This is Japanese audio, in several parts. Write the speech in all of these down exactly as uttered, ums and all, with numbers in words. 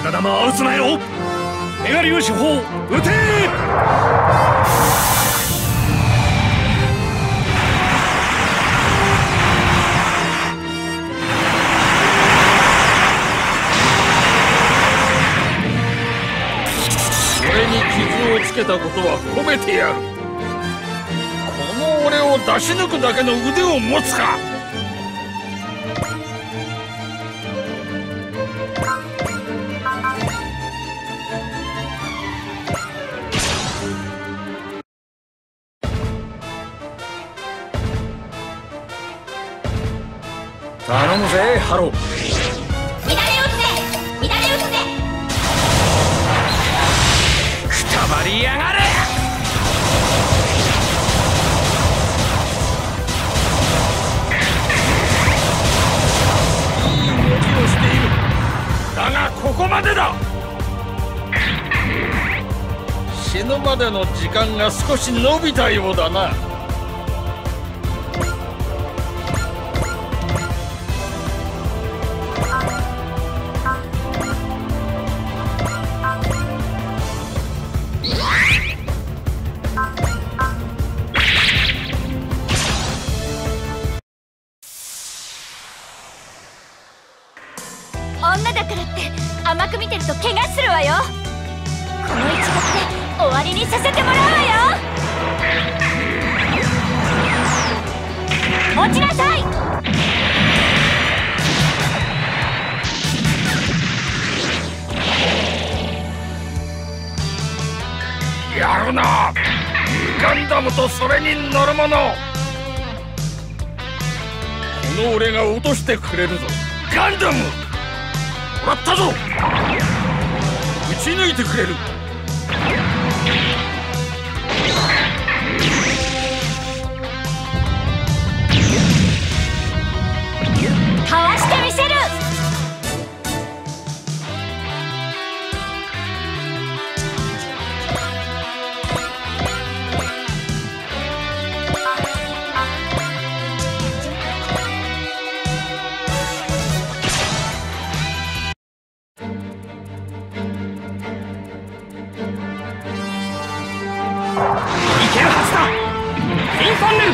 赤玉は撃つなよ。メガ粒子砲撃て。 俺に傷をつけたことは褒めてやる。この俺を出し抜くだけの腕を持つか。 頼むぜハロー。 乱れ撃つぜ、乱れ撃つぜ。 くたばりやがれ。 いい動きをしている。だがここまでだ。死ぬまでの時間が少し伸びたようだな。 女だからって甘く見てると怪我するわよ。この一撃で終わりにさせてもらうわよ。落ちなさい。 やるなガンダムとそれに乗るもの。この俺が落としてくれるぞガンダム。もらったぞ。撃ち抜いてくれる。 かわしてみせる。 いけるはずだ。インファンネル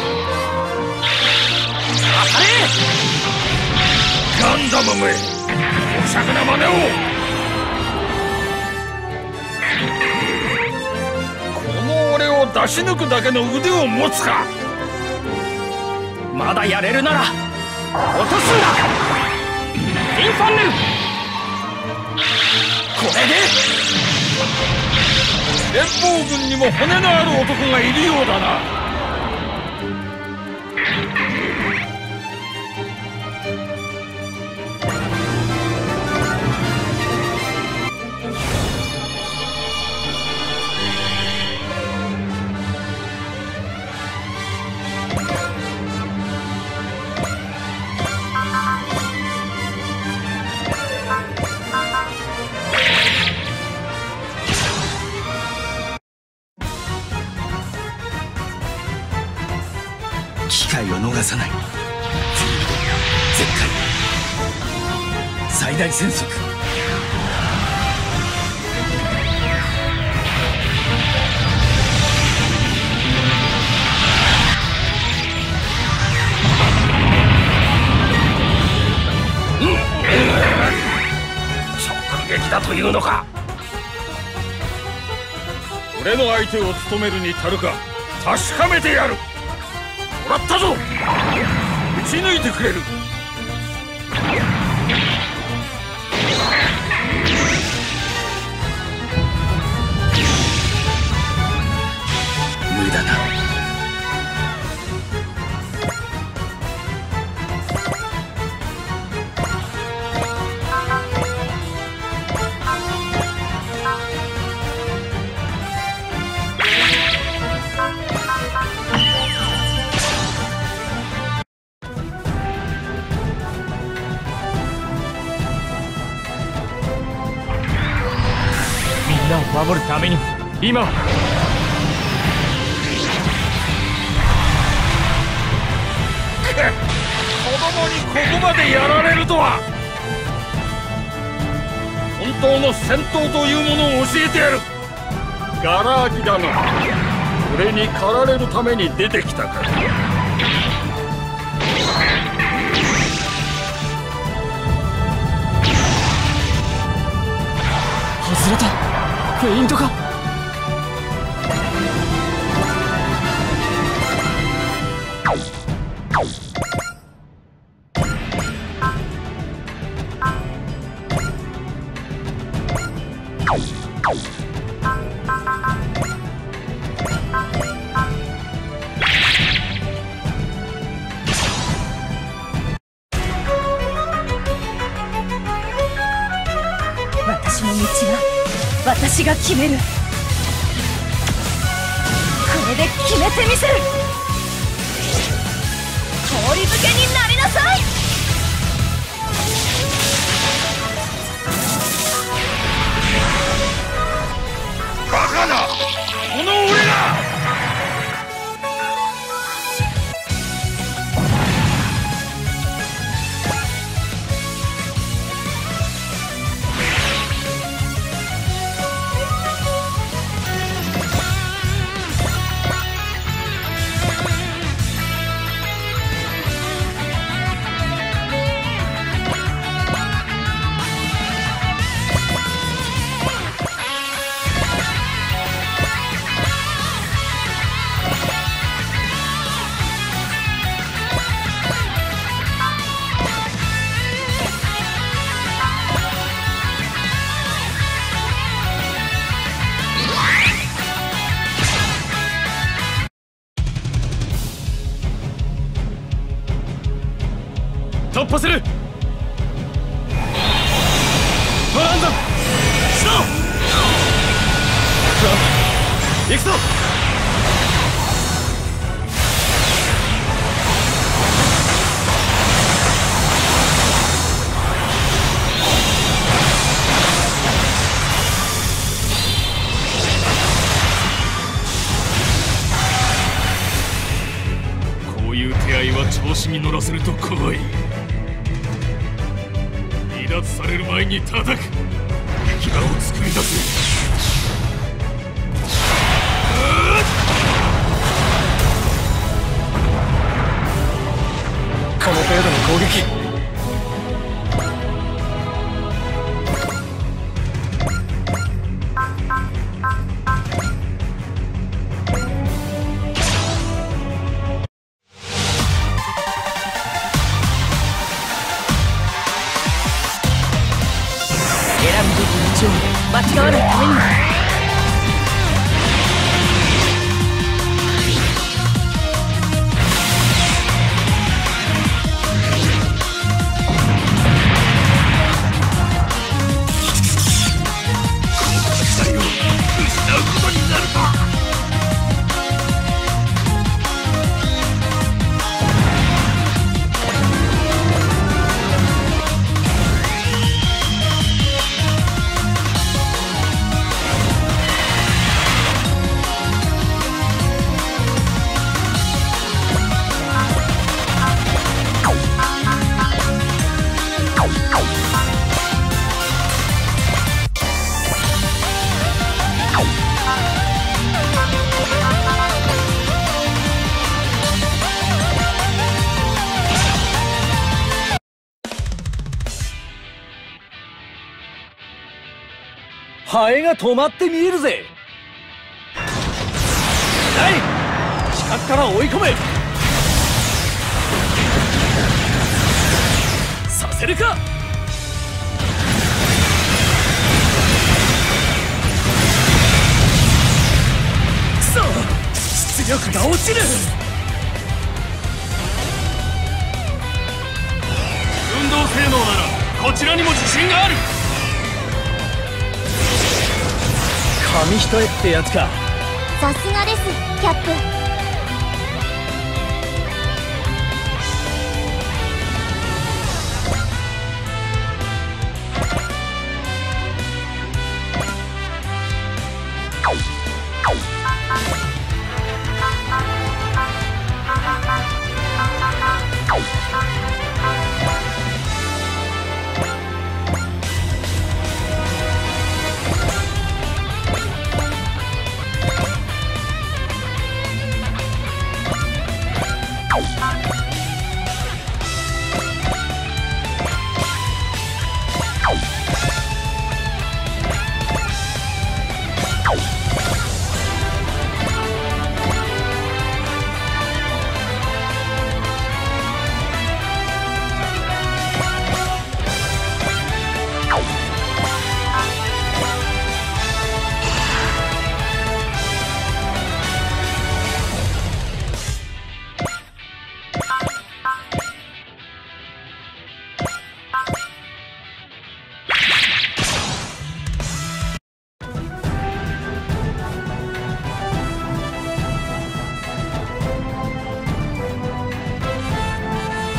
当たれ。 ガンダムめおしゃくな真似を。この俺を出し抜くだけの腕を持つか。 まだやれるなら落とすんだ。インファンネルこれで。 連邦軍にも骨のある男がいるようだな。 機会を逃さない。フィールド絶海最大戦速。 直撃だというのか。俺の相手を務めるに足るか確かめてやる。もらったぞ。撃ち抜いてくれる。 無駄だ。みんなを守るために今は。 子供にここまでやられるとは。本当の戦闘というものを教えてやる。ガラ空きだな。俺に駆られるために出てきたから。 外れた。フェイントか。 私の道は私が決める。これで決めてみせる。通り付けになりなさい。 バカなこの俺が。突破する。トランザムしろ。行くぞ。こういう手合いは調子に乗らせると怖い。離脱される前に叩く。牙を作り出す。 この程度の攻撃。 間違わないためにも。 ハエが止まって見えるぜ。ない近くから追い込め。させるか。くそ出力が落ちる。 運動性能ならこちらにも自信がある。 紙一重ってやつか。 さすがですキャップ。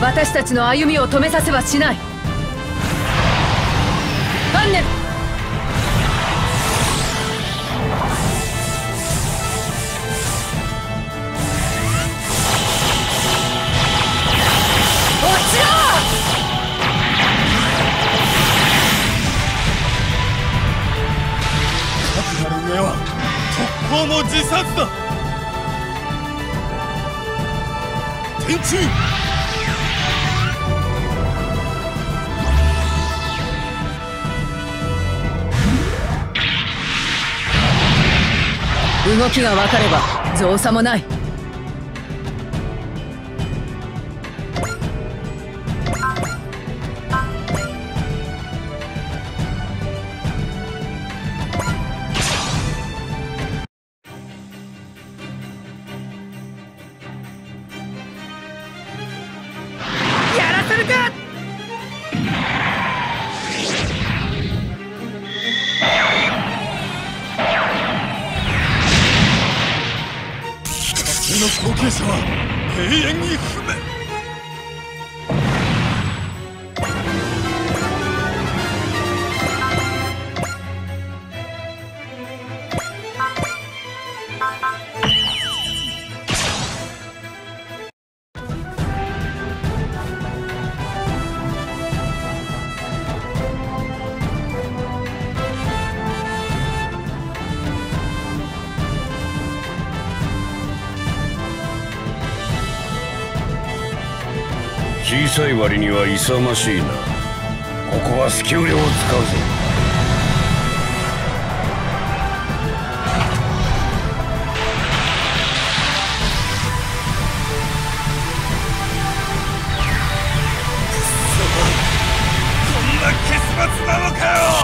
私たちの歩みを止めさせはしない。アンネル、落ちろ！ かくなる上は特攻も自殺だ。天中動きが分かれば造作もない。やらせるか！ の後継者は永遠に不明。 小さい割には勇ましいな。ここは隙腕を使うぞ。 こんな結末なのかよ。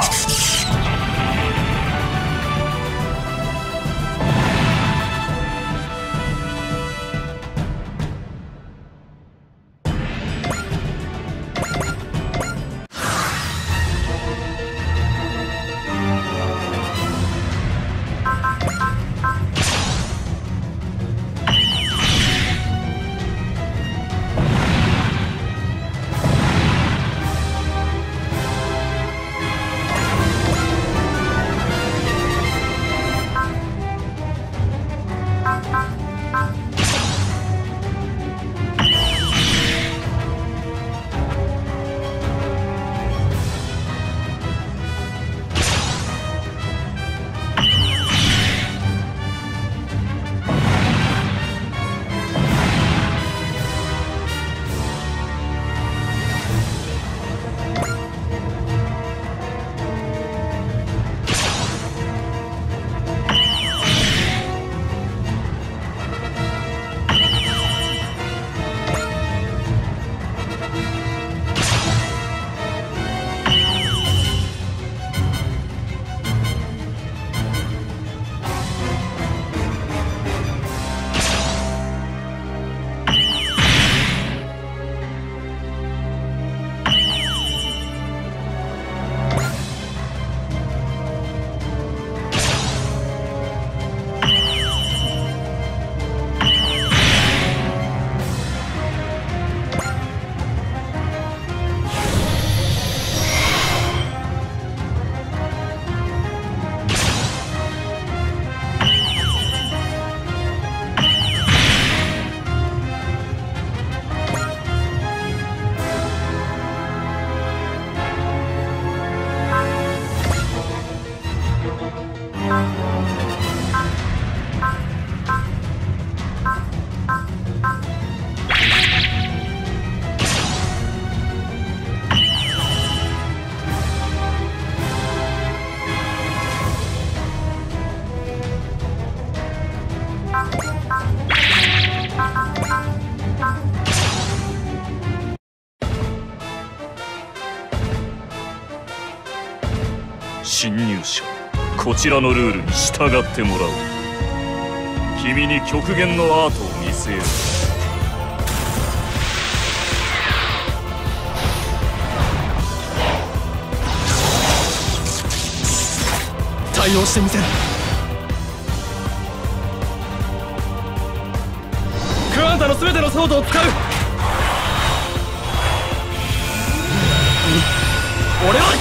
侵入者、こちらのルールに従ってもらおう。君に極限のアートを見せよう。 対応してみせる。クワンタの全てのソードを使う。 俺は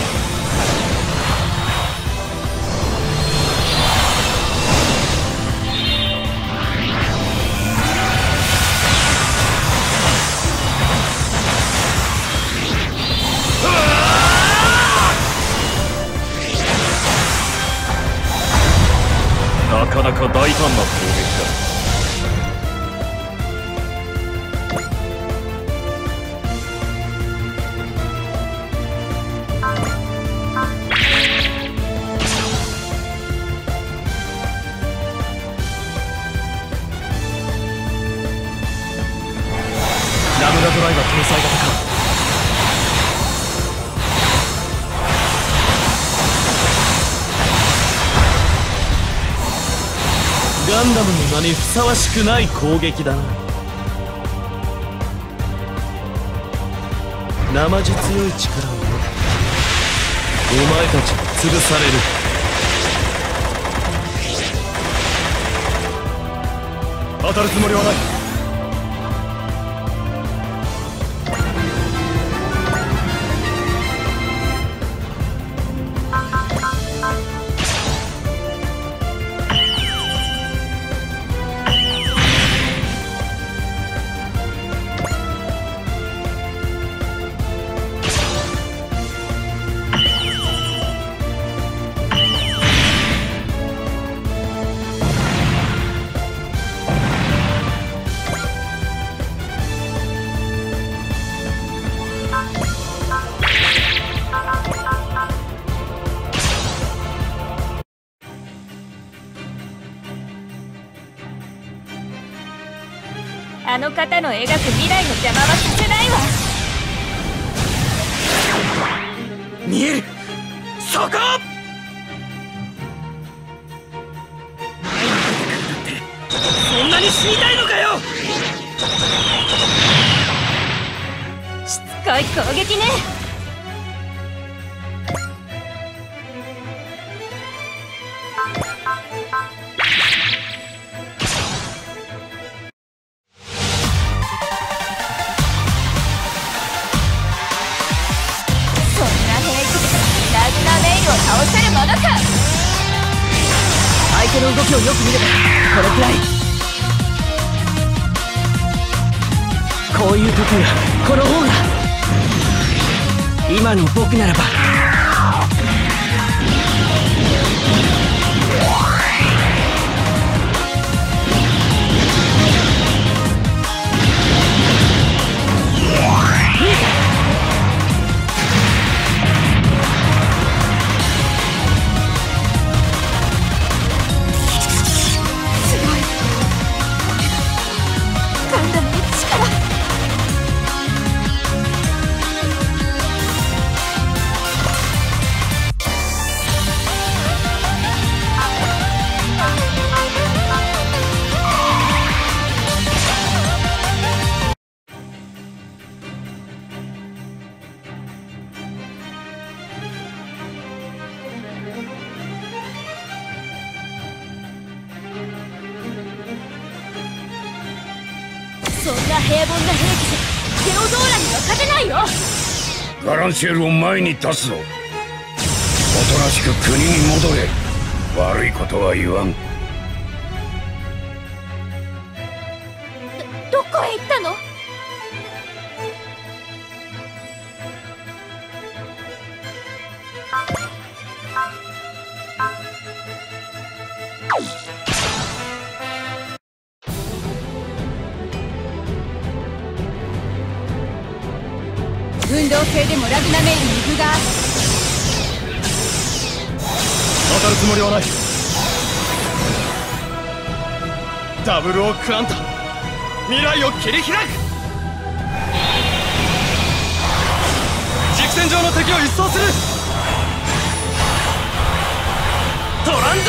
なかなか大胆な攻撃だ。ラムダドライバー搭載型か。ガンダムの名にふさわしくない攻撃だな。生地強い力を持ってお前たちに潰される。当たるつもりはない。 あの方の描く未来の邪魔はさせないわ。 見える、そこ！そんなに死にたいのかよ！ しつこい攻撃ね。倒せるものか。 相手の動きをよく見ればこれくらい。こういう時にはこの方が。今の僕ならばそんな平凡な兵器じゃテオドーラには勝てないよ。 ガランシェルを前に出すぞ。おとなしく国に戻れ。悪いことは言わん。 ど、どこへ行ったの？ 運動性でもラグナメイルに分が。 当たるつもりはない。ダブルオークアンタ、未来を切り開く。軸線上の敵を一掃する。トランザル。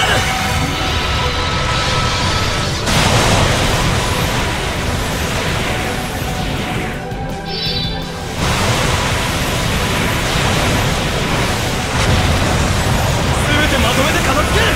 まとめて片付ける。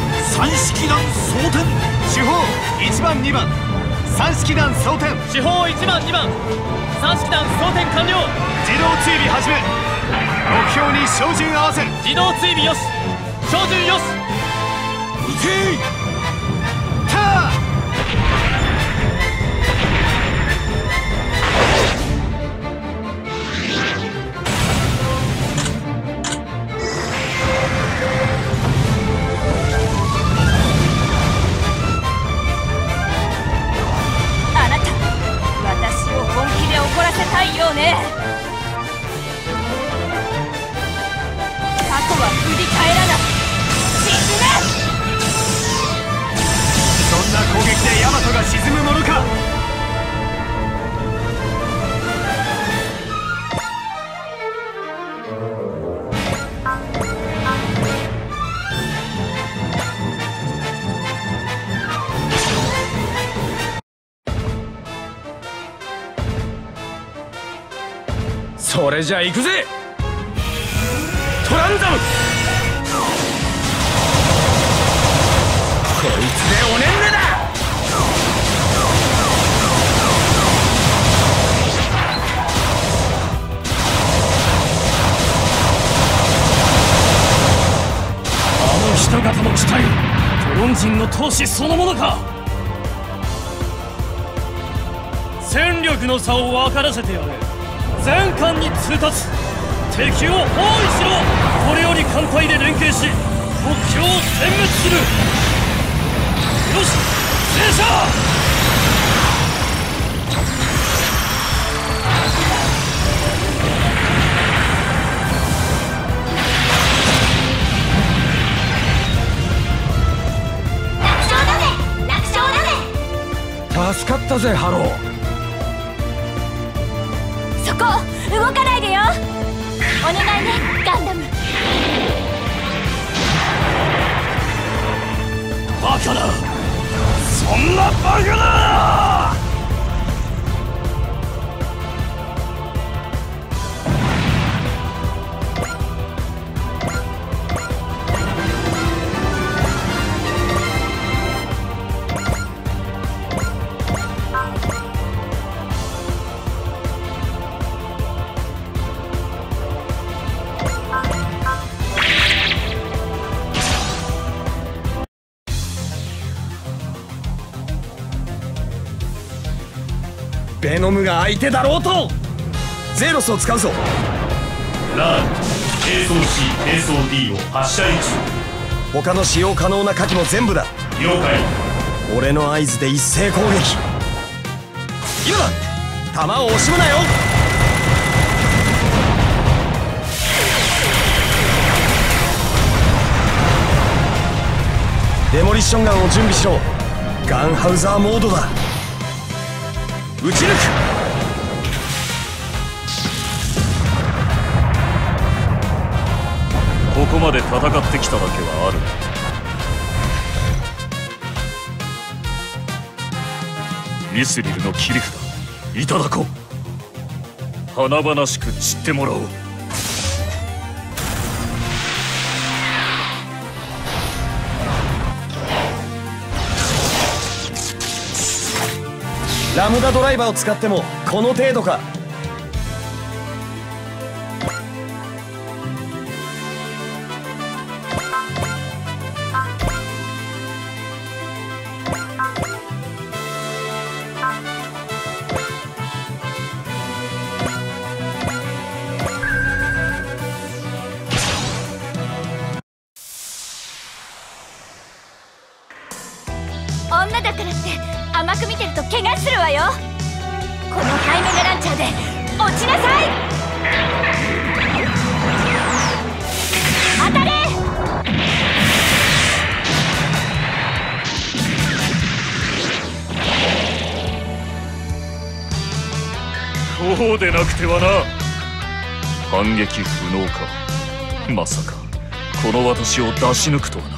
三式団蒼天。 主砲いちばんにばん三式団蒼天。 主砲いちばんにばん三式団蒼天完了。 自動追尾始め。目標に照準合わせる。 自動追尾よし、照準よし。 撃て。 ター怒らせたいようね。過去は振り返らない。沈め。 そんな攻撃でヤマトが沈むものか。 それじゃ行くぜトランザム。こいつでおねんねだ。あの人型の機体、トロン人の闘志そのものか。戦力の差を分からせてやれ。全艦に通達。敵を包囲しろ。これより艦隊で連携し国境を殲滅する。よし戦車。 楽勝だぜ楽勝だぜ。 助かったぜハロー。 そこ動かないでよ。お願いねガンダム。 バカな、そんなバカな。ベノムが相手だろうとゼロスを使うぞ。 ラーン並走 C 並走 D を発射位置。 他の使用可能な火器も全部だ。 了解。 俺の合図で一斉攻撃。今だ。弾を惜しむなよ。デモリッションガンを準備しろ。ガンハウザーモードだ。撃ち抜く。 ここまで戦ってきただけはある。ミスリルの切り札いただこう。華々しく散ってもらおう。 ラムダドライバーを使ってもこの程度か。 女だからって甘く見てると怪我するわよ。このハイメガランチャーで落ちなさい。当たれ。 こうでなくてはな。反撃不能か。まさかこの私を出し抜くとはな。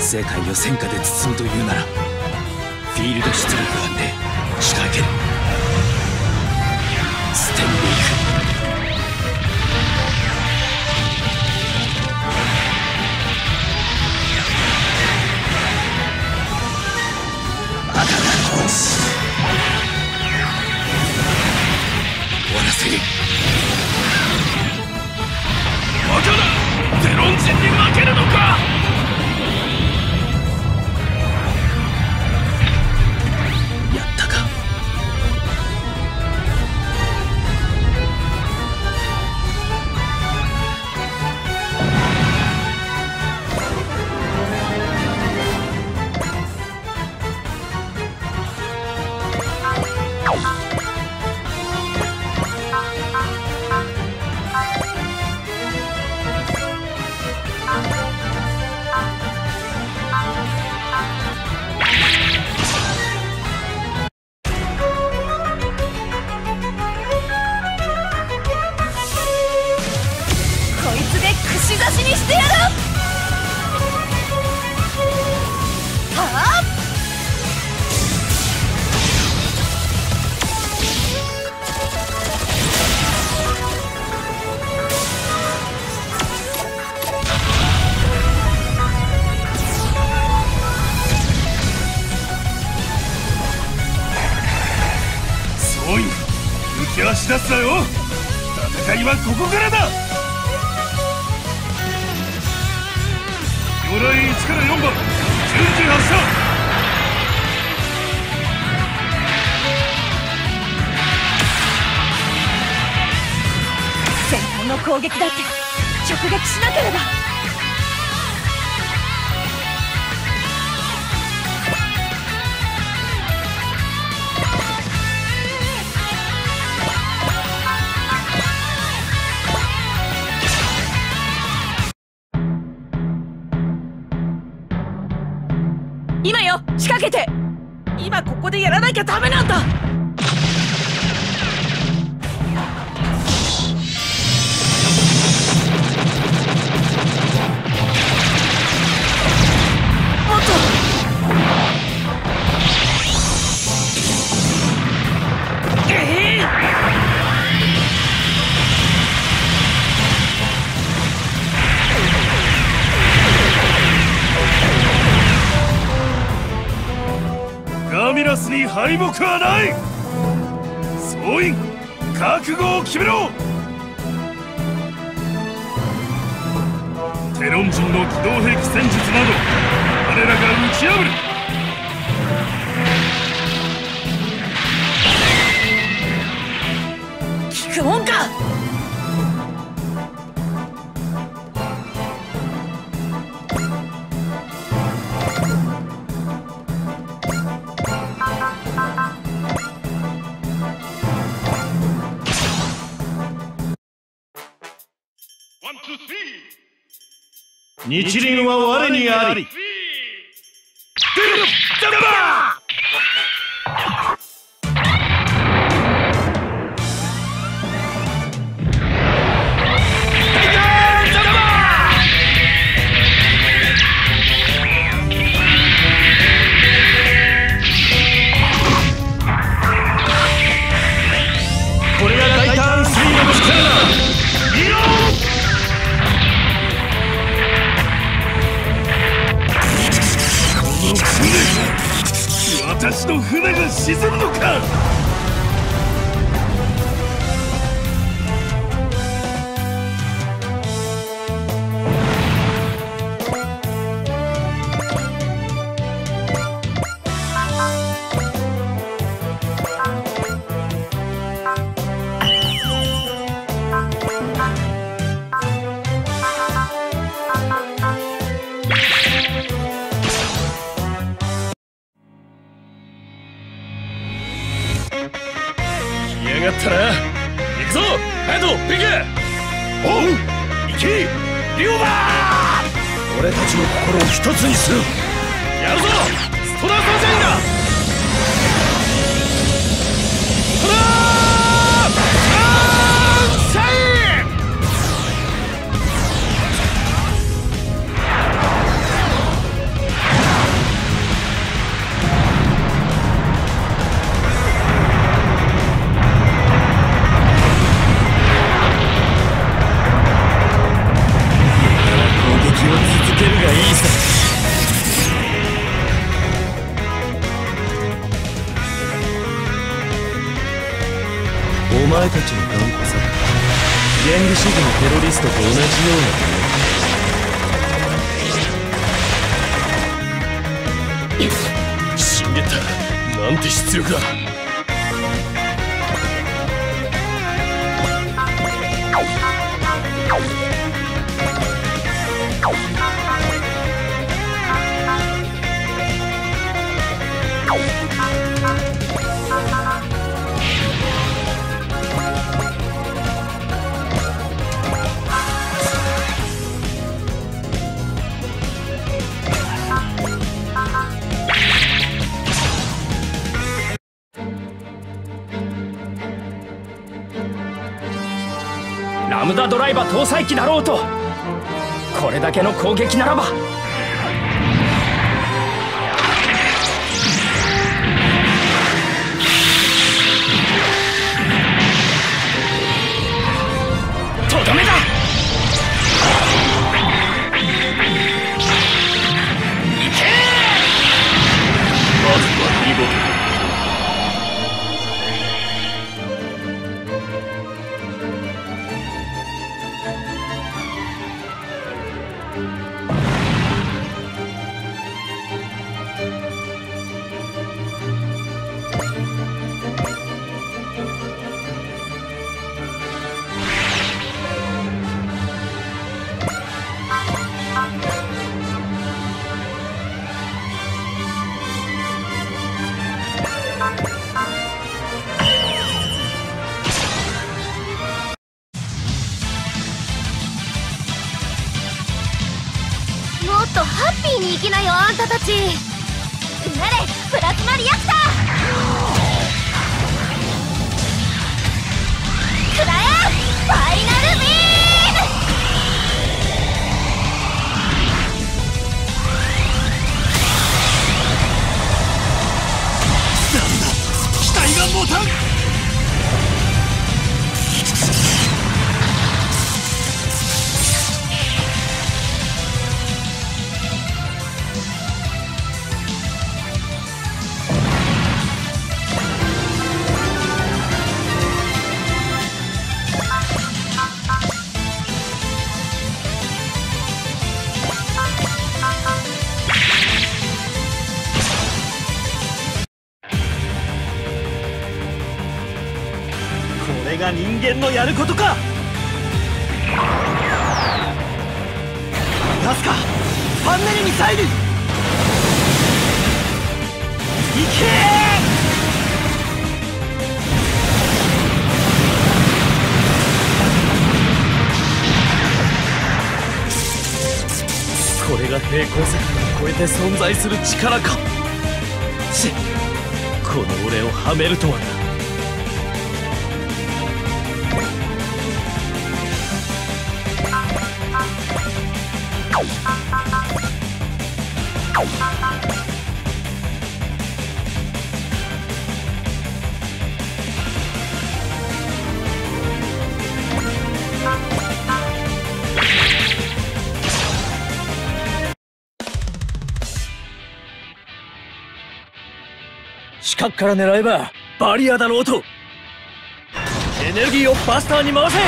世界を戦火で包むというなら、フィールド出力案で仕掛ける。捨てんでいく。まだだ。終わらせる。 バカだ、ゼロン人に負けるのか。 やったか。 抜け足出すなよ。戦いはここからだ。魚雷いちからよんばん順次発射。 先方の攻撃だって直撃しなければ。今よ、仕掛けて。今ここでやらなきゃダメなんだ。 ガミラスに敗北はない。総員、覚悟を決めろ。テロン人の機動兵器戦術など我らが打ち破る。 聞くもんか。 日輪は我にあり。これが大胆水の力だ。見ろ。 私の船が沈むのか。やったな。行くぞハンドビッグ。おう行けリオバー。俺たちの心を一つにする。やるぞストラーサージャインだ。トラーサンシャイン。 原理主義のテロリストと同じような。 死んでった。なんて出力だ。 ラムダドライバー搭載機だろうと、これだけの攻撃ならば。とどめだ。いけ。 まずは見事だ。 もっとハッピーに生きなよ、あんたたち。うなれプラズマリアクター。くらえファイナルビー機体が持たん。 これが人間のやることか。ガスかファンネルミサイル。いけー。これが平行世界を超えて存在する力か。しこの俺をはめるとはな。死角から狙えばバリアだろうと。エネルギーをバスターに回せ。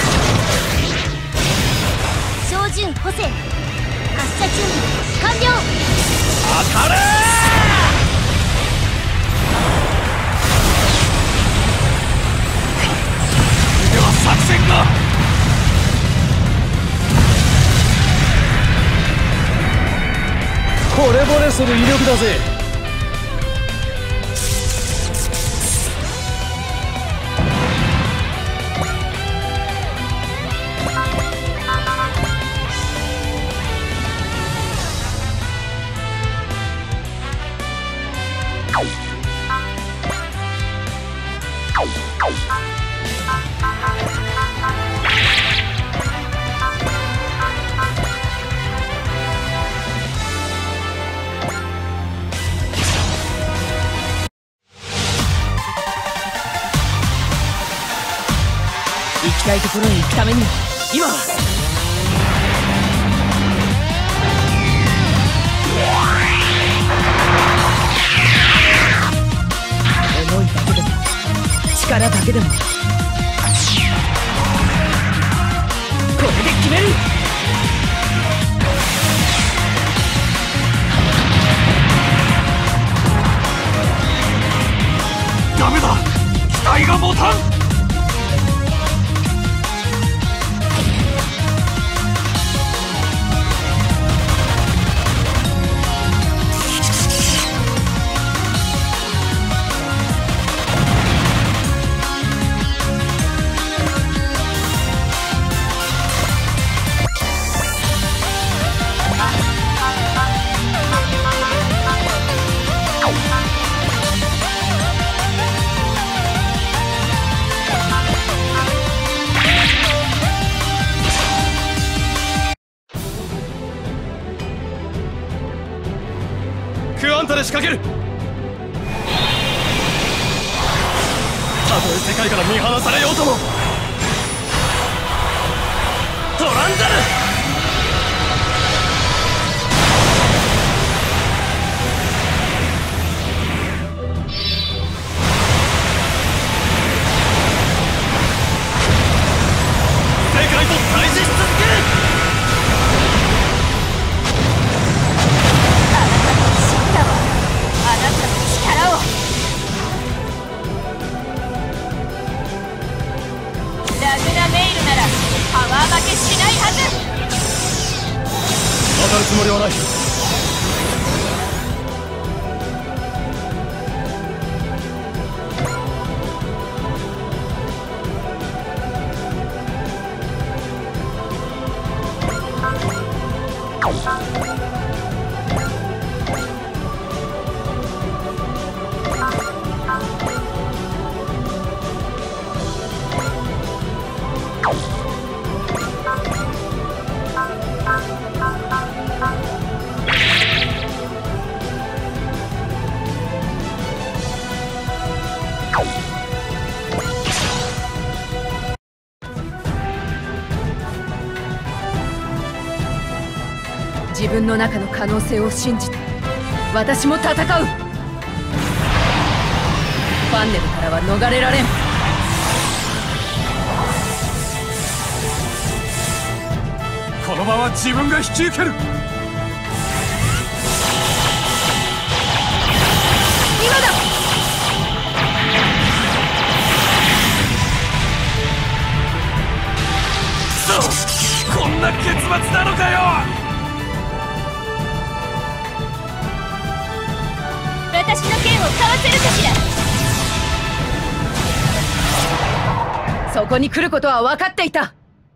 照準補正発射準備完了。 当たれー。では作戦が。 惚れ惚れする威力だぜ。 行きたいところへ行くためには今は思いだけでも力だけでもで仕掛ける。たとえ世界から見放されようともトランザル。世界と対峙し続ける。 あなたの力を。ラグナメイルならパワー負けしないはず。 当たるつもりはない。 自分の中の可能性を信じて私も戦う。ファンネルからは逃れられん。 この場は自分が引き受ける。 今だ。 そうこんな結末なのかよ。 私の剣をかわせるかしら。 そこに来ることは分かっていた。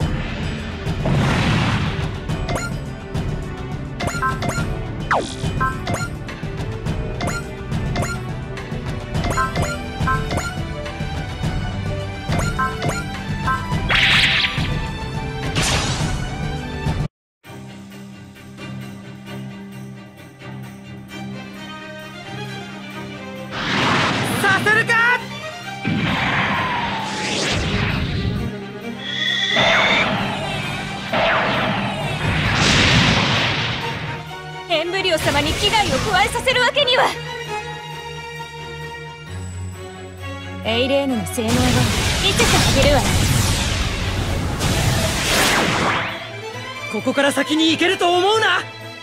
させるか。 エンブリオ様に危害を加えさせるわけには。エイレーヌの性能を見せてあげるわ。 ここから先に行けると思うな。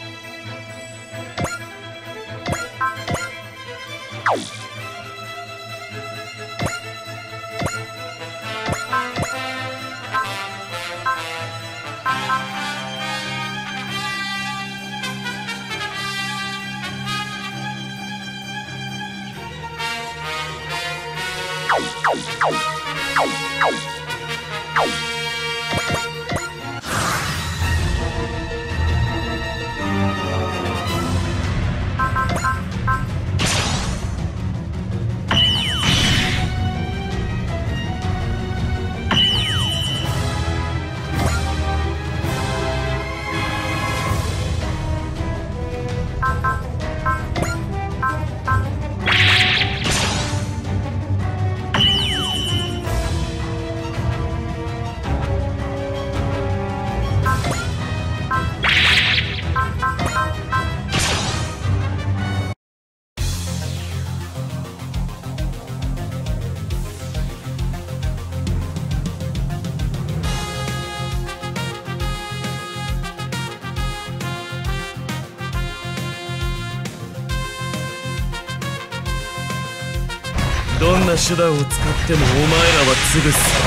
どんな手段を使ってもお前らは潰す。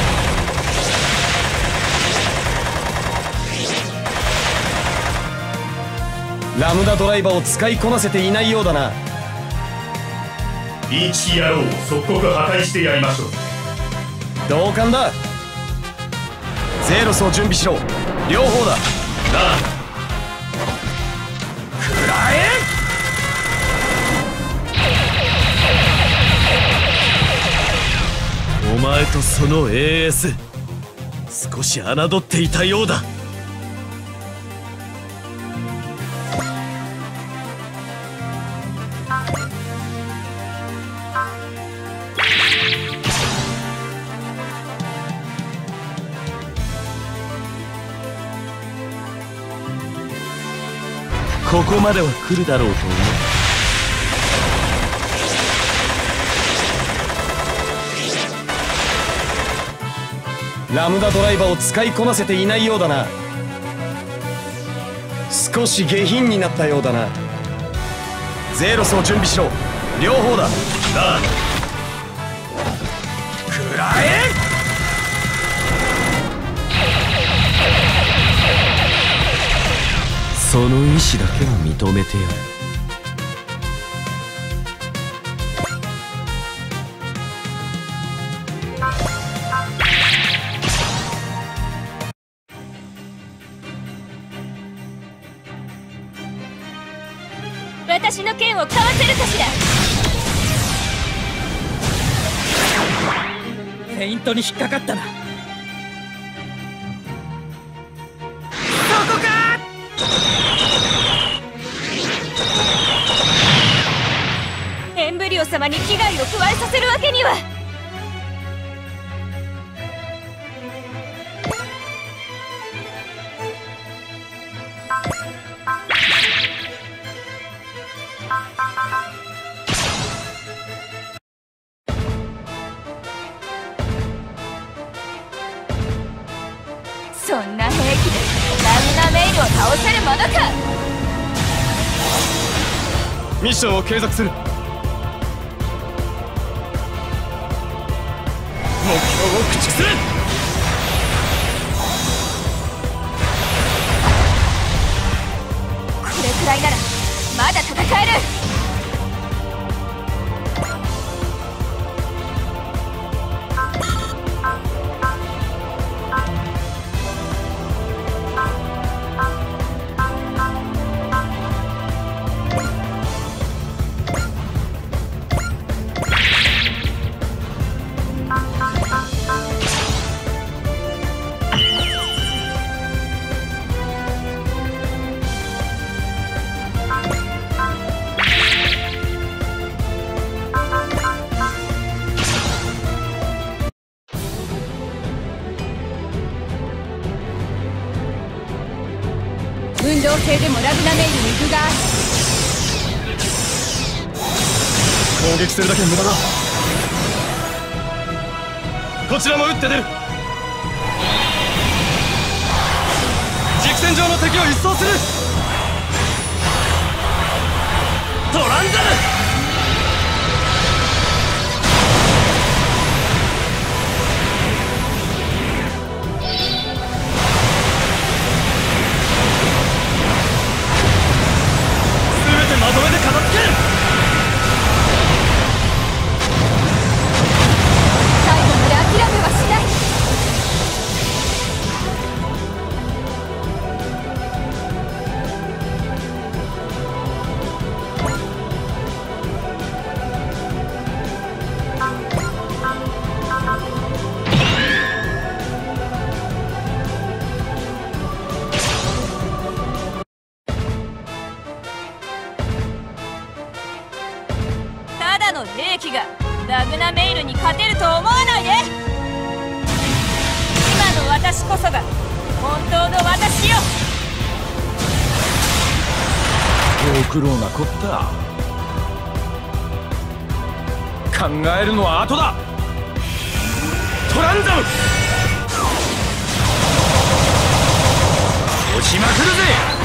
ラムダドライバーを使いこなせていないようだな。 インチキ野郎を即刻破壊してやりましょう。 同感だ。ゼロスを準備しろ。両方だ。 なあ食らえ。お前とその エーエス 少し侮っていたようだ。 ここまでは来るだろうと思う。ラムダドライバーを使いこなせていないようだな。少し下品になったようだな。ゼーロスを準備しろ。両方だ。 ラー食らえ。 その意志だけは認めてやる。 私の剣をかわせるかしら。 フェイントに引っかかったな。 そこか。エンブリオ様に危害を加えさせるわけには。そんな兵器でラムナメイルを倒せるものか。 ミッションを継続する。目標を駆逐する。 これくらいならまだ戦える。 運動性でもラグナメイルに具がある。 攻撃するだけ無駄だ。こちらも撃って出る。軸線上の敵を一掃する。トランザル。まとめて片付ける。 最後まで諦めはしない。ただの兵器がラグナメイルに勝てると思わないで。今の私こそが本当の私よ。 ご苦労なこった。考えるのは後だ。トランザム押しまくるぜ。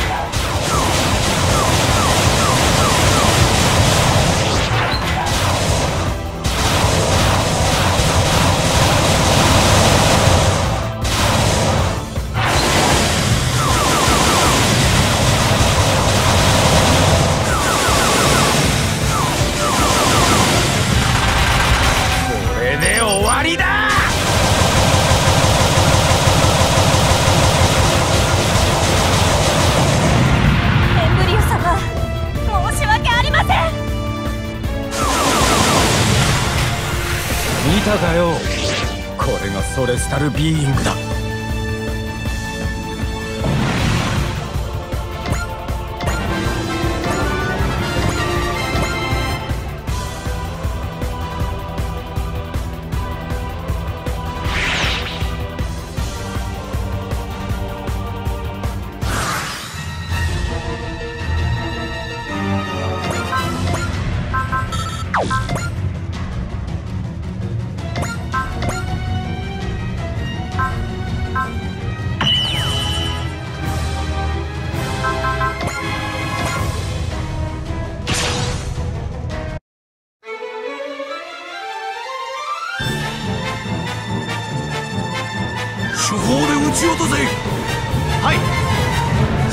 見たかよ。これがソレスタルビーイングだ。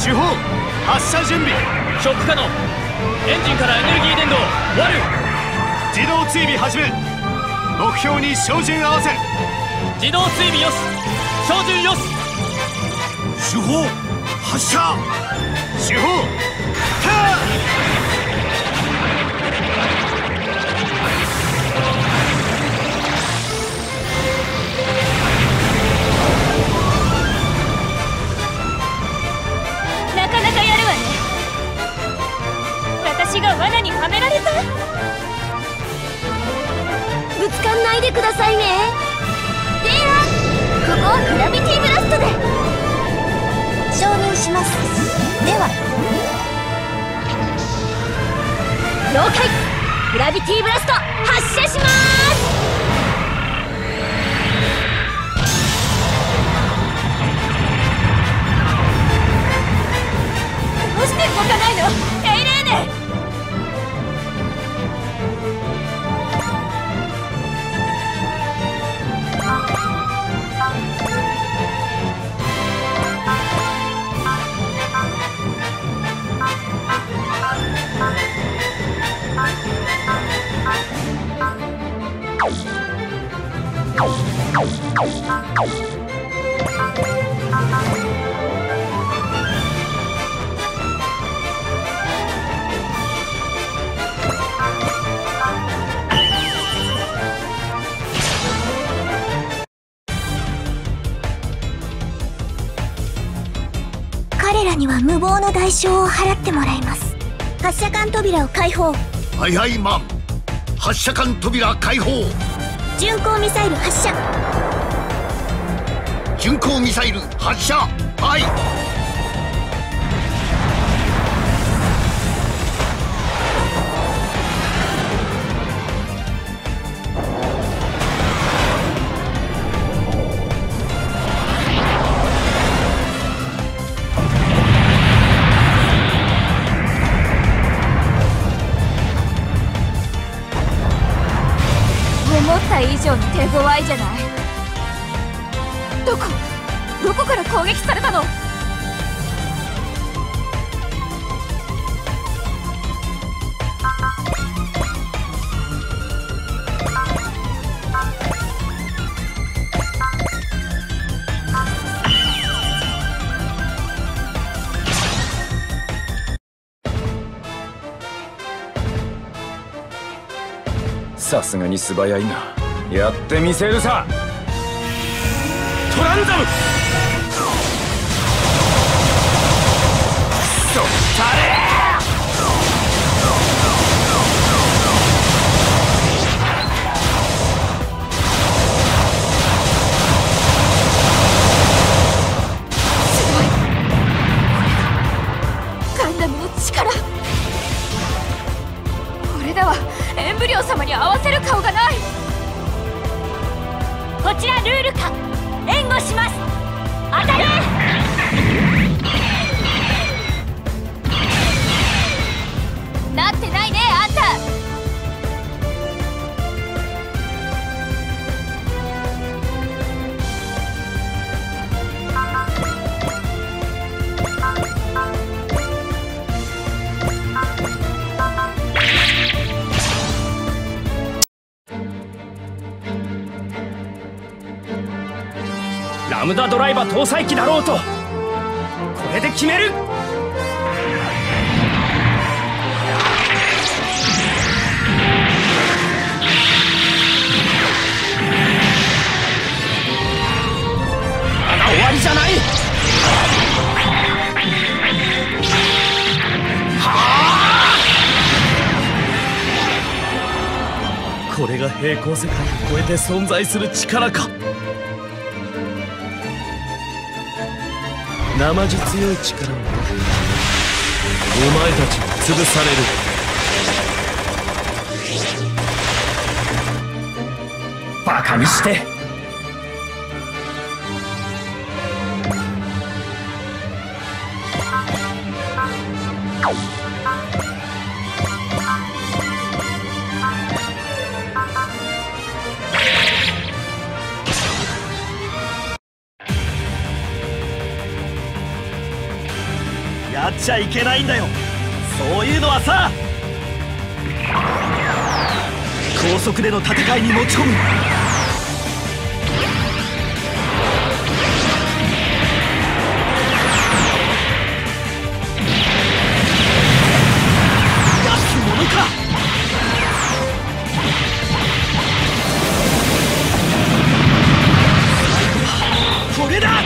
主砲発射準備。 ショック可能。エンジンからエネルギー伝導割る。 自動追尾始め。目標に照準合わせ。 自動追尾よし、照準よし。 主砲発射。 主砲タなかなかやるわね。私が罠にはめられた。ぶつかんないでくださいね。ではここはグラビティブラストで承認します。では了解。グラビティブラスト発射します。どうして動かないのエイレーネ。彼らには無謀の代償を払ってもらいます。発射管扉を開放。 はいはいマン。発射管扉開放。 巡航ミサイル発射。 巡航ミサイル発射。はい。 思った以上に手強いじゃない。どこどこから攻撃されたの。 さすがに素早いな。やってみせるさ。トランザム。そったれ。 すごい。これがガンダムの力。これだわ。エンブリオ様に合わせる顔がない。こちらルールか。援護します。当たれ。なってないねあんた。 ラムダドライバー搭載機だろうと、これで決める。まだ終わりじゃない。はあ、これが平行世界を超えて存在する力か。生地強い力をお前たちに潰される。 バカにして。 やっちゃいけないんだよ。そういうのはさ、高速での戦いに持ち込む。安物か。最後はこれだ。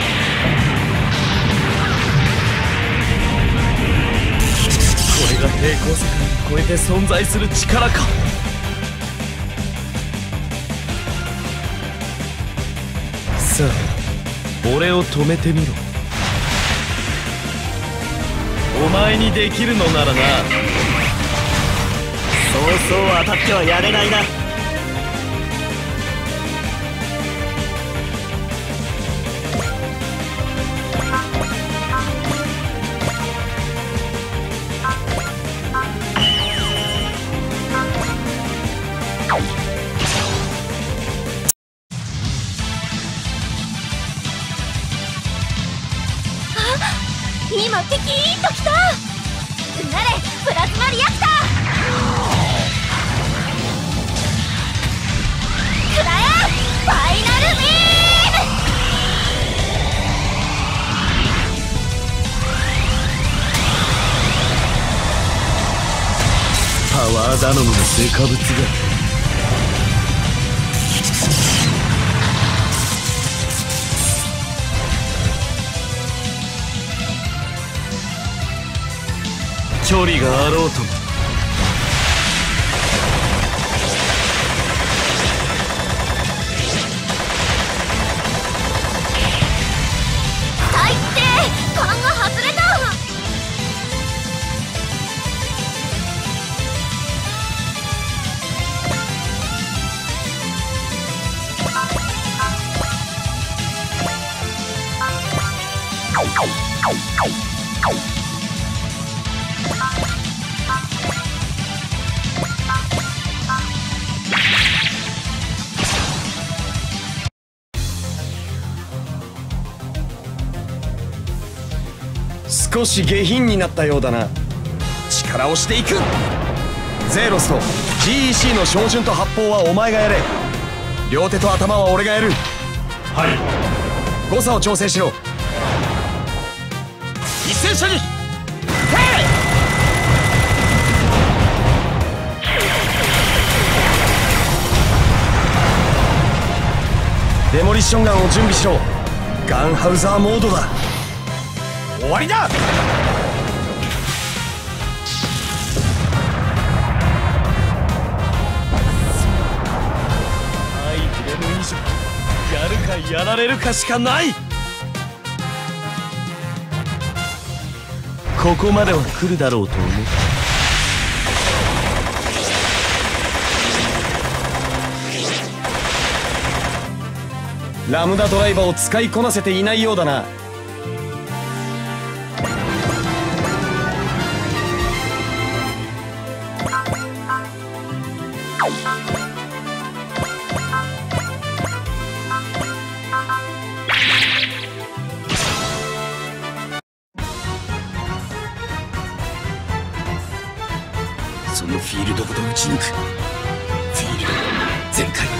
これが平行世界を超えて存在する力か。さあ、俺を止めてみろ。お前にできるのならな。そうそう当たってはやれないな。 今ピキーンときた。うなれプラズマリアクター。くらえファイナルビーム。 パワー頼みの成果物が。距離があろうとも。 最低、勘が外れた。 少し下品になったようだな。力をしていく。ゼーロスと ジーイーシー の照準と発砲はお前がやれ。両手と頭は俺がやる。 はい。 誤差を調整しろ。一斉射撃。デモリッションガンを準備しろ。ガンハウザーモードだ。終わりだ。アイテム以上やるかやられるかしかない。ここまでは来るだろうと思う。ラムダドライバーを使いこなせていないようだな。 そのフィールドごと撃ち抜く。フィールド全開。